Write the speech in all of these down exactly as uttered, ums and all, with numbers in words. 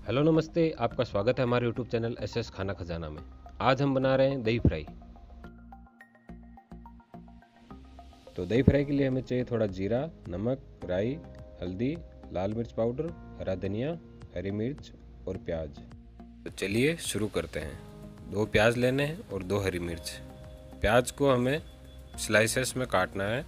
Hello नमस्ते, आपका स्वागत है हमारे यूट्यूब चैनल एस एस खाना खजाना में। आज हम बना रहे हैं दही फ्राई। तो दही फ्राई के लिए हमें चाहिए थोड़ा जीरा, नमक, राई, हल्दी, लाल मिर्च पाउडर, हरा धनिया, हरी मिर्च और प्याज। तो चलिए शुरू करते हैं। दो प्याज लेने हैं और दो हरी मिर्च। प्याज को हमें स्लाइसेस में काटना है।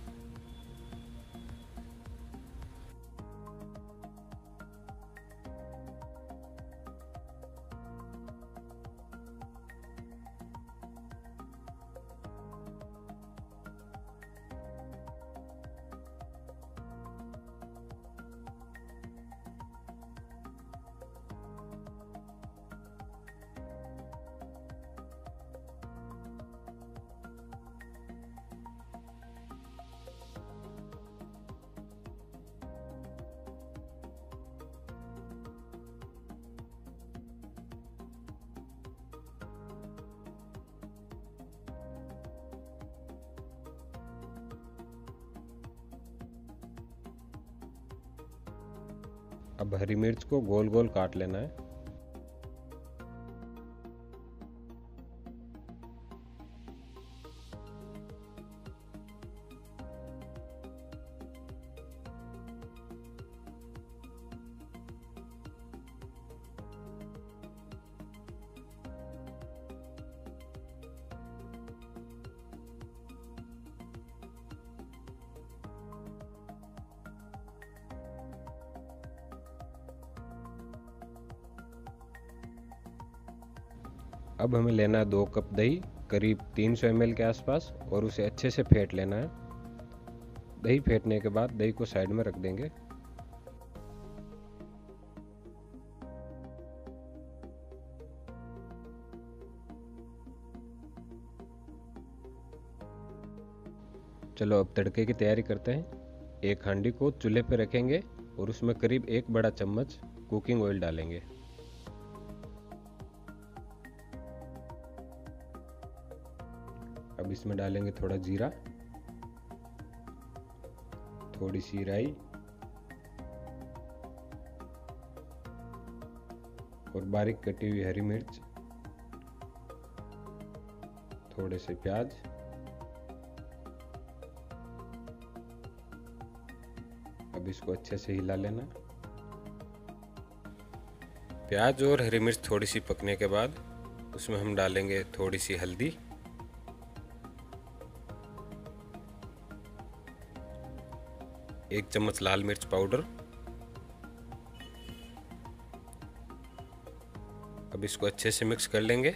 अब हरी मिर्च को गोल गोल काट लेना है। अब हमें लेना है दो कप दही, करीब तीन सौ एम एल के आसपास, और उसे अच्छे से फेंट लेना है। दही फेंटने के बाद दही को साइड में रख देंगे। चलो अब तड़के की तैयारी करते हैं। एक हांडी को चूल्हे पर रखेंगे और उसमें करीब एक बड़ा चम्मच कुकिंग ऑयल डालेंगे। अब इसमें डालेंगे थोड़ा जीरा, थोड़ी सी राई और बारीक कटी हुई हरी मिर्च, थोड़े से प्याज, अब इसको अच्छे से हिला लेना। प्याज और हरी मिर्च थोड़ी सी पकने के बाद उसमें हम डालेंगे थोड़ी सी हल्दी, एक चम्मच लाल मिर्च पाउडर। अब इसको अच्छे से मिक्स कर लेंगे।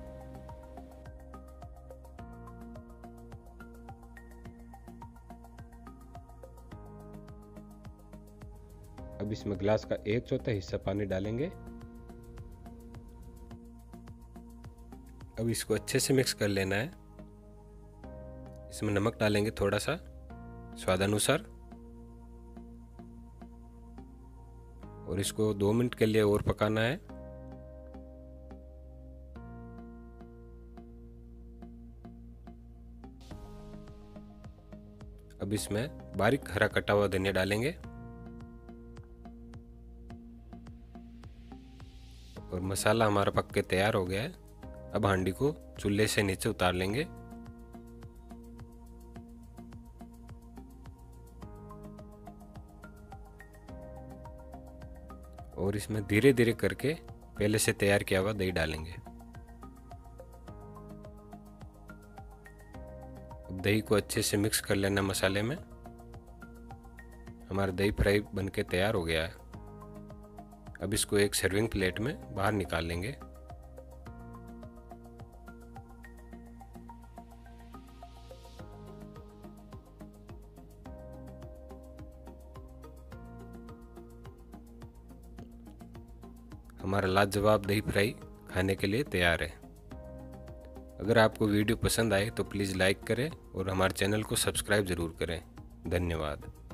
अब इसमें गिलास का एक चौथाई हिस्सा पानी डालेंगे। अब इसको अच्छे से मिक्स कर लेना है। इसमें नमक डालेंगे थोड़ा सा स्वादानुसार, और इसको दो मिनट के लिए और पकाना है। अब इसमें बारीक हरा कटा हुआ धनिया डालेंगे और मसाला हमारा पक के तैयार हो गया है। अब हांडी को चूल्हे से नीचे उतार लेंगे। और इसमें धीरे धीरे करके पहले से तैयार किया हुआ दही डालेंगे। अब दही को अच्छे से मिक्स कर लेना मसाले में। हमारा दही फ्राई बनके तैयार हो गया है। अब इसको एक सर्विंग प्लेट में बाहर निकाल लेंगे। हमारा लाजवाब दही फ्राई खाने के लिए तैयार है। अगर आपको वीडियो पसंद आए तो प्लीज़ लाइक करें और हमारे चैनल को सब्सक्राइब ज़रूर करें। धन्यवाद।